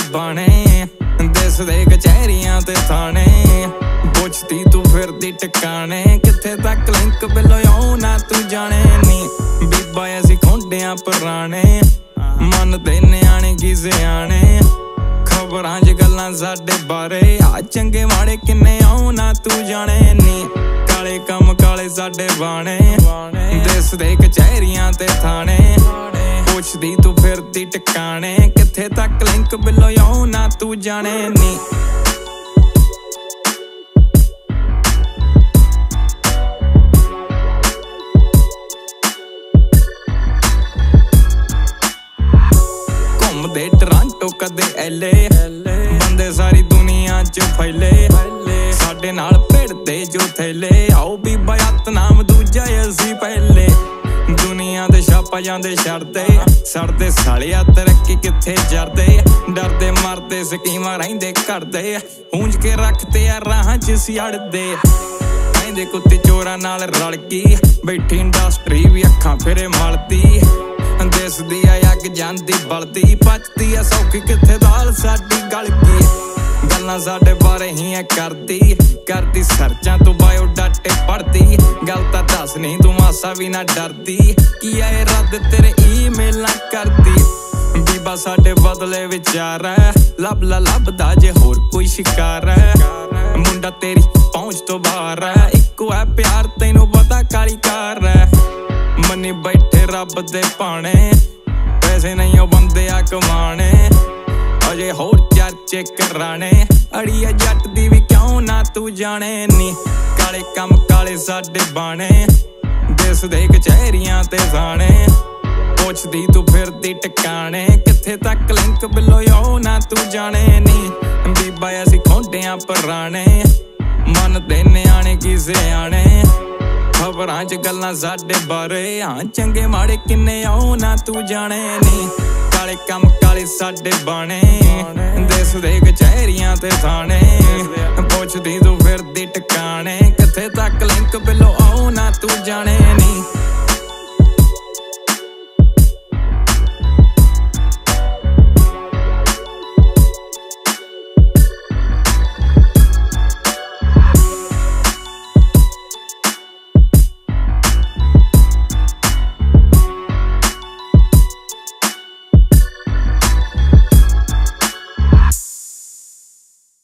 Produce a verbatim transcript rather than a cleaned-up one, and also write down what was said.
बाणे देस दे कचहरियां ते थाने पुछदी तू फिरदी टिकाणे किथे तक लिंक बिलो ना तू जाने नी बीबा असी खोंडियां पुराने मनदे न्याणे की सियाणे खबरां च गल्लां साडे बारे आ चंगे माड़े किन्ने ना तू जाने नी काले कम काले साडे बाणे देस दे कचहरियां ते थाने पुछदी तू फिरदी टिकाणे किथे तक लिंक बिलो ना तू जाने नी घूमदे टोरंटो कदे एले बंदे सारी दुनिया च फैले साडे नाल भिड़दे जो थैले आओ बीबा हत्थ नाम दूजा असी पहले दुनिया दे छापा जांदे छड़दे सड़दे सालिया तरक्की किथे जरदे डरदे मरदे स्कीमां रहिंदे करदे हूंज के रखते आ राहां च सियाड़दे कहंदे कुत्ते चोरां नाल रल गई बैठी इंडस्ट्री भी अखां फिरे मलदी देस दी अग जांदी बलदी पचदी आ सौखी किथे दाल साडी गल गई गल्लां साडे बारे ही करदी करदी सर्चां तू बायोडाटे पढ़दी गल तां दस नहीं तू मासा भी ना डरदी की ऐ रद्द तेरे ईमेलां करदी बीबा साडे बदले विचार है लब ला लभदा जे होर कोई शिकार है मुंडा तेरी पहुंच तो बाहर है इक्को है प्यार तैनू पता काली कार है मनी बैठे रब दे पाने पैसे नहीं बंदे आ कमाने अजे होर चर्चे कराने अड़िया जट दी भी क्यों ना तू जाने नी काले कम काले साडे बाणे देस दे कचहरियां ते थाने पुछदी तू फिरदी टिकाणे किथे तक लिंक बिलो ना तू जाने नी बीबा असी खोंडियां पुराने मनदे न्याणे की सियाणे खबरां च गल्लां साडे बारे हाँ चंगे माड़े किन्ने ना तू जाने नी काले कम काले साडे बाणे देस दे कचहरियां ते थाने पुछदी तू फिरदी टिकाणे किथे तक लिंक बिलो ना तू जाने नी।